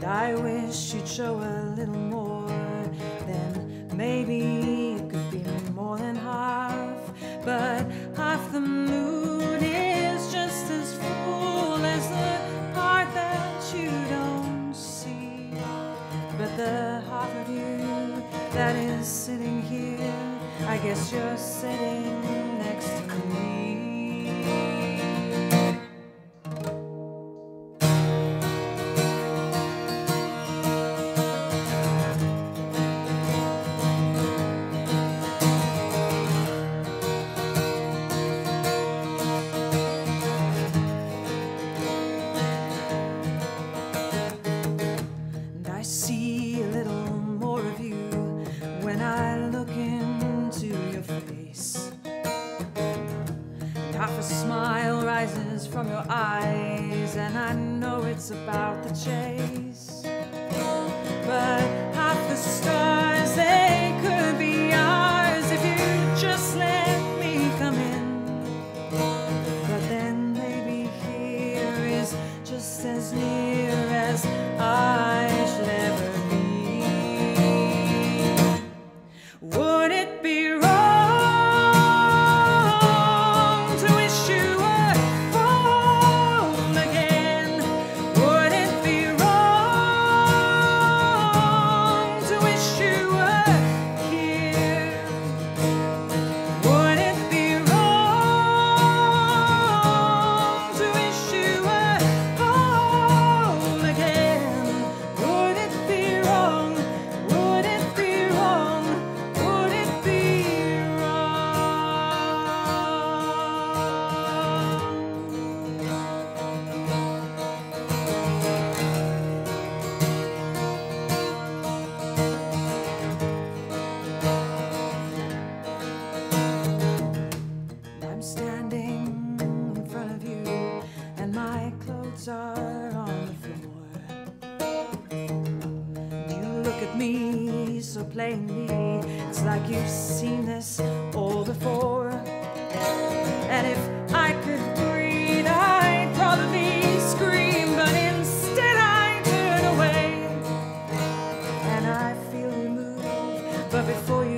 I wish you'd show a little more. Then maybe it could be more than half. But half the moon is just as full as the part that you don't see. But the half of you that is sitting here, I guess you're sitting next to me. I see a little more of you when I look into your face. And half a smile rises from your eyes, and I know it's about the chase. But half the stars, they could be ours if you just let me come in. But then maybe here is just as near as I should ever be. Would it be wrong to wish you were home again? Would it be wrong to wish you were here? Would it be wrong to wish you were home again? Would it be wrong? Would it be wrong? Would it be wrong? I'm standing in front of you, and my clothes are on the floor. You look at me so plainly, it's like you've seen this all before. And if I could breathe, I'd probably scream, but instead I turn away. And I feel you move, but before